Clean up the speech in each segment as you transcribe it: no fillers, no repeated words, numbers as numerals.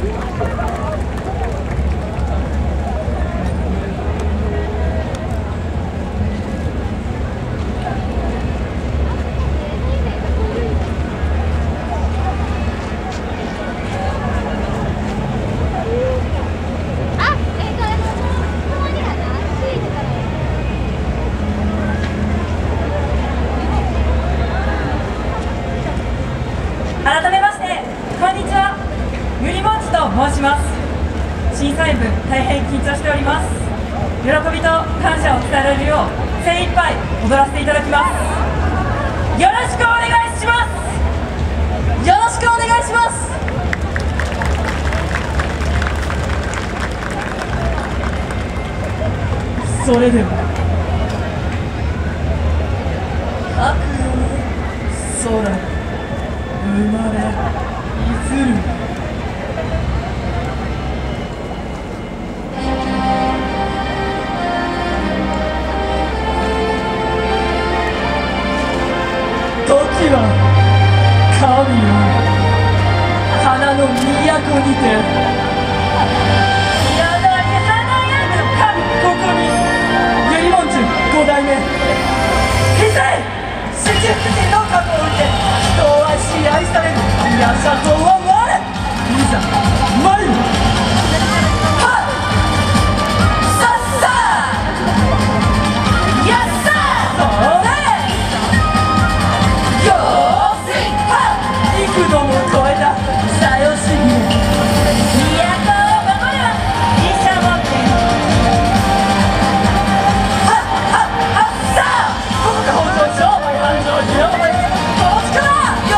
改めましてこんにちは、ゆりもんちと申します。審査員部大変緊張しております。喜びと感謝を伝えられるよう精一杯踊らせていただきます。よろしくお願いします。よろしくお願いします。それでは白夜の空生まれいずる時は神よ花の都にて柳華やぐ神ここにゆりもんち5代目非世四十九人の過去を受け人を愛し愛される宮社とは我いざ参るはっさっさやっさそれよーしはっ幾度も超えた久吉に都を守れば医者もってはっはっはっさここが本当商売繁盛広場にこっちからよ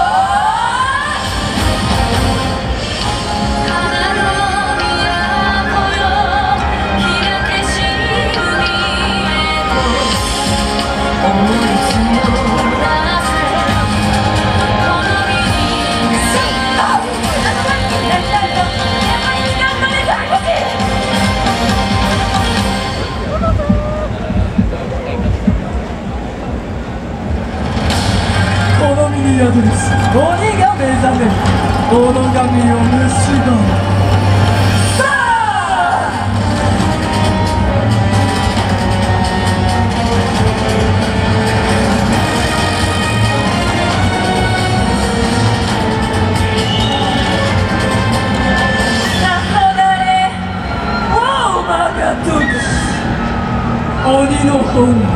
宿るし鬼が目覚める大野神を蝕むさあ黄昏ウォーマーが解く鬼の本